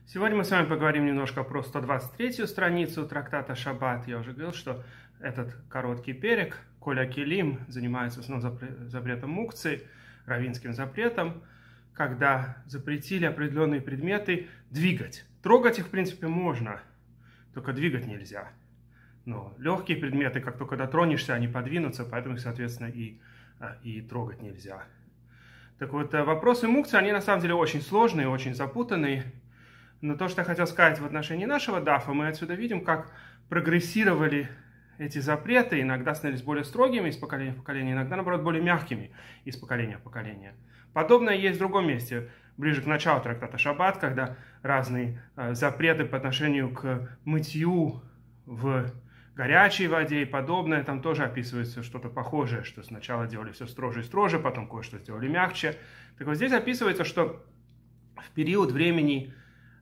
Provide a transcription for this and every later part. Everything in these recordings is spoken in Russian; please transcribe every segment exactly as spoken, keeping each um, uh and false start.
Сегодня мы с вами поговорим немножко про сто двадцать третью страницу трактата Шаббат. Я уже говорил, что этот короткий перек, Коля Келим, занимается основным запретом мукцы, раввинским запретом, когда запретили определенные предметы двигать. Трогать их, в принципе, можно, только двигать нельзя. Но легкие предметы, как только дотронешься, они подвинутся, поэтому их, соответственно, и, и трогать нельзя. Так вот, вопросы мукцы, они на самом деле очень сложные, очень запутанные. Но то, что я хотел сказать в отношении нашего дафа, мы отсюда видим, как прогрессировали эти запреты, иногда становились более строгими из поколения в поколение, иногда, наоборот, более мягкими из поколения в поколение. Подобное есть в другом месте, ближе к началу трактата Шаббат, когда разные э, запреты по отношению к мытью в горячей воде и подобное, там тоже описывается что-то похожее, что сначала делали все строже и строже, потом кое-что сделали мягче. Так вот здесь описывается, что в период времени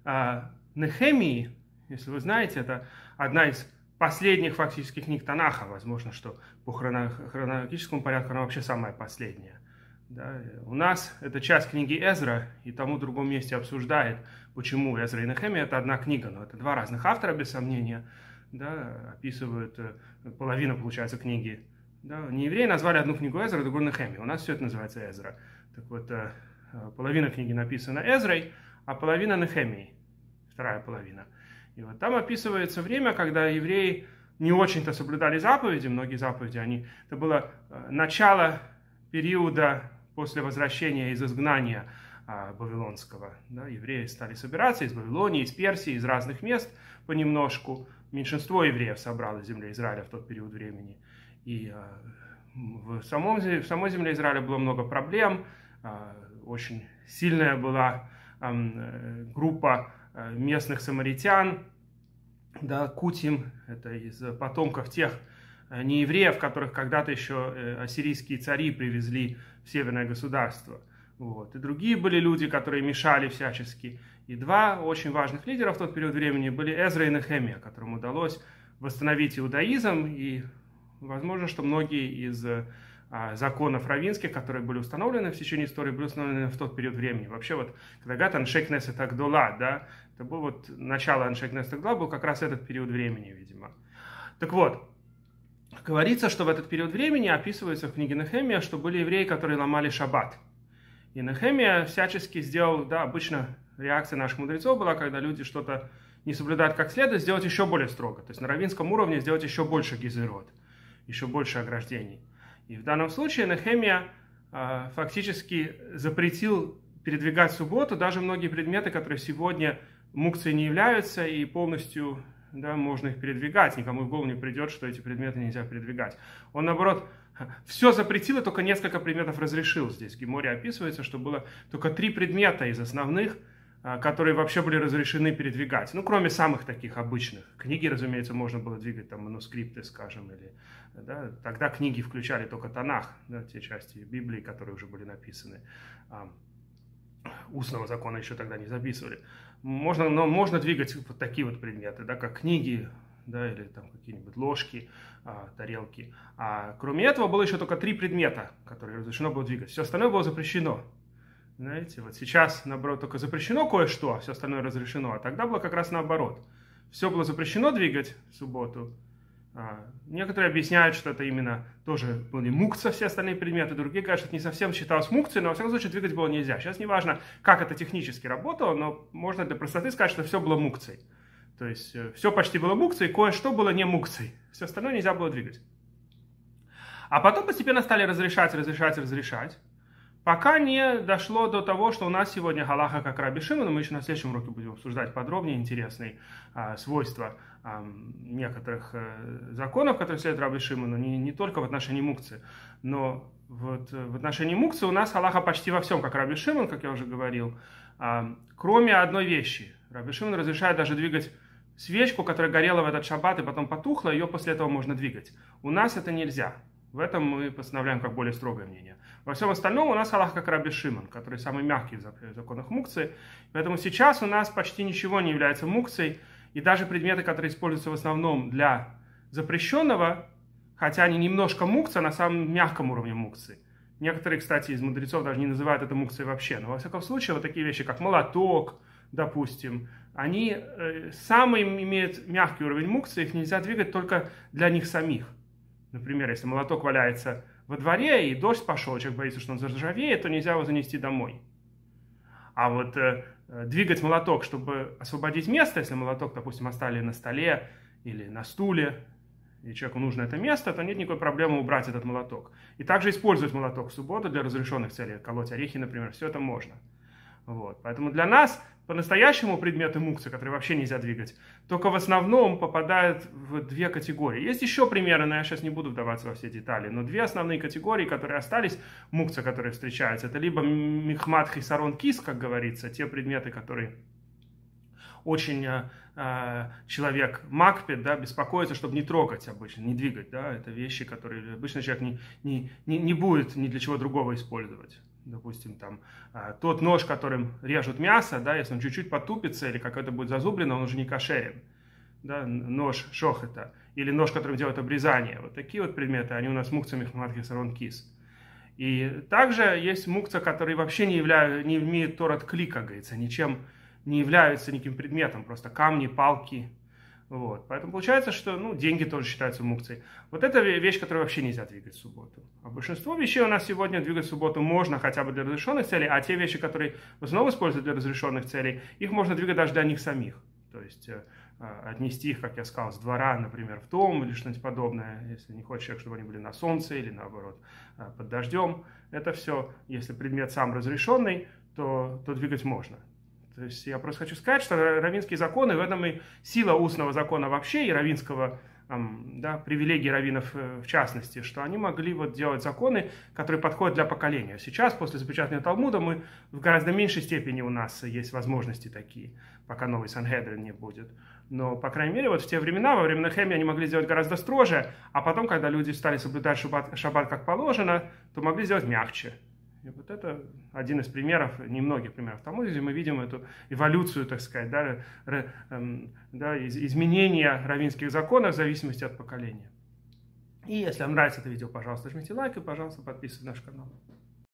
Нехемии, если вы знаете, это одна из последних фактически книг Танаха, возможно, что по хронологическому порядку она вообще самая последняя. Да? У нас это часть книги Эзра, и тому в другом месте обсуждает, почему Эзра и Нехемия это одна книга, но это два разных автора, без сомнения, да, описывают половину, получается, книги. Да? Не евреи назвали одну книгу Эзра, другую Нехемию, у нас все это называется Эзра. Так вот, половина книги написана Эзрой, а половина Нехемией. Вторая половина. И вот там описывается время, когда евреи не очень-то соблюдали заповеди, многие заповеди, они, это было начало периода после возвращения из изгнания а, вавилонского. Да, евреи стали собираться из Вавилонии, из Персии, из разных мест понемножку. Меньшинство евреев собралось в земле Израиля в тот период времени. И а, в, самом, в самой земле Израиля было много проблем, а, очень сильная была а, группа местных самаритян, да, Кутим, это из потомков тех неевреев, которых когда-то еще ассирийские цари привезли в северное государство. Вот. И другие были люди, которые мешали всячески. И два очень важных лидера в тот период времени были Эзра и Нехемия, которым удалось восстановить иудаизм, и возможно, что многие из законов раввинских, которые были установлены в течение истории, были установлены в тот период времени. Вообще вот, когда говорят Аншей Кнесет Агдола, да, это было вот начало Аншей Кнесет Агдола, был как раз этот период времени, видимо. Так вот, говорится, что в этот период времени описывается в книге Нехемия, что были евреи, которые ломали шаббат. И Нехемия всячески сделал, да, обычно реакция наших мудрецов была, когда люди что-то не соблюдают как следует, сделать еще более строго. То есть на раввинском уровне сделать еще больше гизерот, еще больше ограждений. И в данном случае Нехемия э, фактически запретил передвигать в субботу даже многие предметы, которые сегодня мукцией не являются, и полностью, да, можно их передвигать. Никому в голову не придет, что эти предметы нельзя передвигать. Он, наоборот, все запретил, и только несколько предметов разрешил. Здесь в Геморе описывается, что было только три предмета из основных, э, которые вообще были разрешены передвигать. Ну, кроме самых таких обычных. Книги, разумеется, можно было двигать, там, манускрипты, скажем, или... Да, тогда книги включали только Танах, да, те части Библии, которые уже были написаны. А, устного закона еще тогда не записывали. Можно, но можно двигать вот такие вот предметы, да, как книги, да, или там какие-нибудь ложки, а, тарелки. А кроме этого было еще только три предмета, которые разрешено было двигать. Все остальное было запрещено. Знаете, вот сейчас, наоборот, только запрещено кое-что, а все остальное разрешено. А тогда было как раз наоборот. Все было запрещено двигать в субботу. Некоторые объясняют, что это именно тоже были мукца, все остальные предметы. Другие говорят, что это не совсем считалось мукцией, но во всяком случае двигать было нельзя. Сейчас не важно, как это технически работало, но можно для простоты сказать, что все было мукцией. То есть все почти было мукцией, кое-что было не мукцией. Все остальное нельзя было двигать. А потом постепенно стали разрешать, разрешать, разрешать. Пока не дошло до того, что у нас сегодня галаха как Раби Шимон, мы еще на следующем уроке будем обсуждать подробнее интересные а, свойства а, некоторых а, законов, которые следуют Раби Шимону, не, не только в отношении мукцы, но вот, в отношении мукцы у нас галаха почти во всем, как Раби Шимон, как я уже говорил, а, кроме одной вещи. Раби Шимон разрешает даже двигать свечку, которая горела в этот шаббат и потом потухла, ее после этого можно двигать. У нас это нельзя. В этом мы постановляем как более строгое мнение. Во всем остальном у нас галаха как Раби Шимон, который самый мягкий в законах мукции. Поэтому сейчас у нас почти ничего не является мукцией. И даже предметы, которые используются в основном для запрещенного, хотя они немножко мукция, на самом мягком уровне мукции. Некоторые, кстати, из мудрецов даже не называют это мукцией вообще. Но во всяком случае, вот такие вещи, как молоток, допустим, они э, самые имеют мягкий уровень мукции, их нельзя двигать только для них самих. Например, если молоток валяется во дворе и дождь пошел, человек боится, что он заржавеет, то нельзя его занести домой. А вот э, двигать молоток, чтобы освободить место, если молоток, допустим, оставили на столе или на стуле, и человеку нужно это место, то нет никакой проблемы убрать этот молоток. И также использовать молоток в субботу для разрешенных целей, колоть орехи, например, все это можно. Вот. Поэтому для нас по-настоящему предметы мукции, которые вообще нельзя двигать, только в основном попадают в две категории. Есть еще примеры, но я сейчас не буду вдаваться во все детали, но две основные категории, которые остались, мукция, которые встречаются, это либо михмат хисарон кис, как говорится, те предметы, которые очень э, человек макпит, да, беспокоится, чтобы не трогать обычно, не двигать, да, это вещи, которые обычно человек не, не, не, не будет ни для чего другого использовать. Допустим, там, тот нож, которым режут мясо, да, если он чуть-чуть потупится или как это будет зазублено, он уже не кошерен. Да, нож шохета. Или нож, которым делают обрезание. Вот такие вот предметы, они у нас мукция михмат хисарон кис. И также есть мукция, которые вообще не, являют, не имеют торат кли, как говорится, ничем не являются никаким предметом, просто камни, палки. Вот. Поэтому получается, что ну, деньги тоже считаются мукцией. Вот это вещь, которую вообще нельзя двигать в субботу. А большинство вещей у нас сегодня двигать в субботу можно хотя бы для разрешенных целей, а те вещи, которые в основном используют для разрешенных целей, их можно двигать даже для них самих. То есть э, отнести их, как я сказал, с двора, например, в дом или что-нибудь подобное, если не хочет человек, чтобы они были на солнце или наоборот под дождем. Это все, если предмет сам разрешенный, то, то двигать можно. То есть я просто хочу сказать, что раввинские законы, в этом и сила устного закона вообще, и раввинского, да, привилегии раввинов в частности, что они могли вот делать законы, которые подходят для поколения. Сейчас, после запечатания Талмуда, мы в гораздо меньшей степени у нас есть возможности такие, пока новый Сангедрин не будет. Но, по крайней мере, вот в те времена, во время Нехемии, они могли сделать гораздо строже, а потом, когда люди стали соблюдать шаббат, шаббат как положено, то могли сделать мягче. И вот это один из примеров, немногих примеров в Талмуде, где мы видим эту эволюцию, так сказать, да, да, изменения раввинских законов в зависимости от поколения. И если вам нравится это видео, пожалуйста, жмите лайк и, пожалуйста, подписывайтесь на наш канал.